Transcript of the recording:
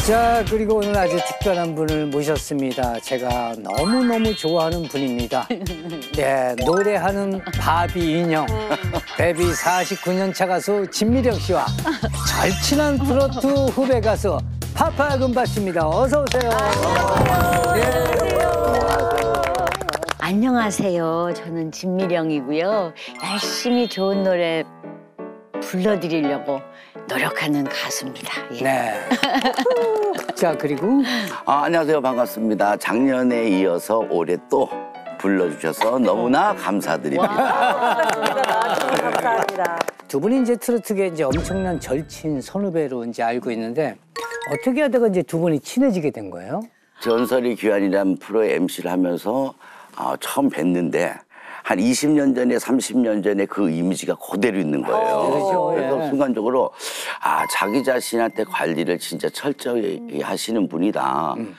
자, 그리고 오늘 아주 특별한 분을 모셨습니다. 제가 너무너무 좋아하는 분입니다. 네, 노래하는 바비 인형, 데뷔 49년 차 가수 진미령 씨와 절친한 트로트 후배 가수 파파 금바 씨입니다. 어서 오세요. 안녕하세요. 저는 진미령이고요. 열심히 좋은 노래 불러드리려고 노력하는 가수입니다. 예. 네. 자, 그리고 안녕하세요. 반갑습니다. 작년에 이어서 올해 또 불러주셔서 너무나 감사드립니다. 감사합니다. 두 분이 이제 트로트계 이제 엄청난 절친 선후배로 이제 알고 있는데 어떻게 하다가 이제 두 분이 친해지게 된 거예요? 전설이 귀환이라는 프로의 MC를 하면서 처음 뵀는데 한 20년 전에 30년 전에 그 이미지가 그대로 있는 거예요. 그렇죠. 그래서 예. 순간적으로 자기 자신한테 관리를 진짜 철저히 하시는 분이다.